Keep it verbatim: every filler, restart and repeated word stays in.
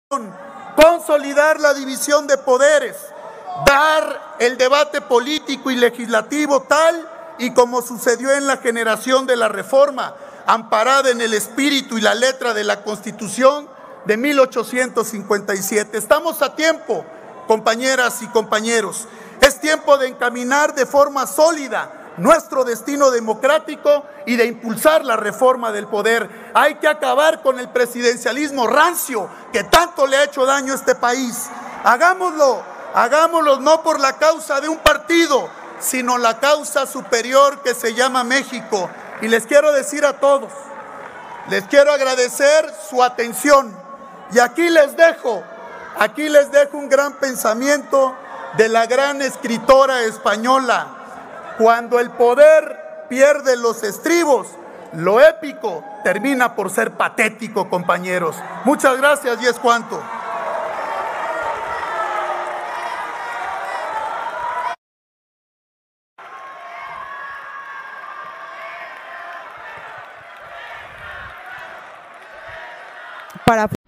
consolidar la división de poderes, dar el debate político y legislativo tal y como sucedió en la generación de la reforma, amparada en el espíritu y la letra de la Constitución de mil ochocientos cincuenta y siete. Estamos a tiempo, compañeras y compañeros. Es tiempo de encaminar de forma sólida nuestro destino democrático y de impulsar la reforma del poder. Hay que acabar con el presidencialismo rancio que tanto le ha hecho daño a este país. Hagámoslo, hagámoslo no por la causa de un partido, sino la causa superior que se llama México. Y les quiero decir a todos, les quiero agradecer su atención. Y aquí les dejo, aquí les dejo un gran pensamiento de la gran escritora española. Cuando el poder pierde los estribos, lo épico termina por ser patético, compañeros. Muchas gracias y es cuanto. Para